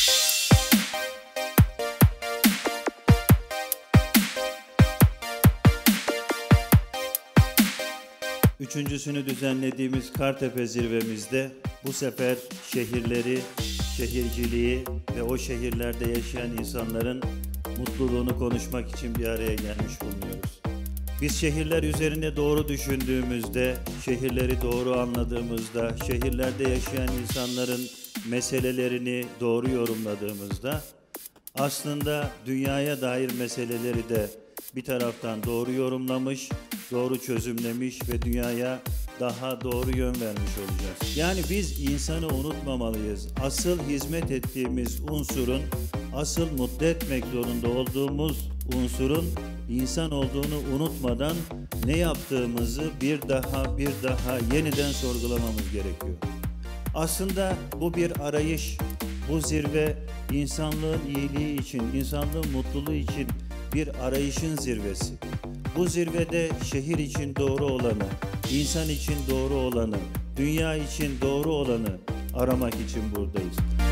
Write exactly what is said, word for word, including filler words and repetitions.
Üçüncüsünü düzenlediğimiz Kartepe zirvemizde bu sefer şehirleri, şehirciliği ve o şehirlerde yaşayan insanların mutluluğunu konuşmak için bir araya gelmiş bulunuyoruz. Biz şehirler üzerinde doğru düşündüğümüzde, şehirleri doğru anladığımızda, şehirlerde yaşayan insanların meselelerini doğru yorumladığımızda aslında dünyaya dair meseleleri de bir taraftan doğru yorumlamış, doğru çözümlemiş ve dünyaya daha doğru yön vermiş olacağız. Yani biz insanı unutmamalıyız. Asıl hizmet ettiğimiz unsurun, asıl mutlu etmek zorunda olduğumuz unsurun insan olduğunu unutmadan ne yaptığımızı bir daha bir daha yeniden sorgulamamız gerekiyor. Aslında bu bir arayış, bu zirve insanlığın iyiliği için, insanlığın mutluluğu için bir arayışın zirvesi. Bu zirvede şehir için doğru olanı, insan için doğru olanı, dünya için doğru olanı aramak için buradayız.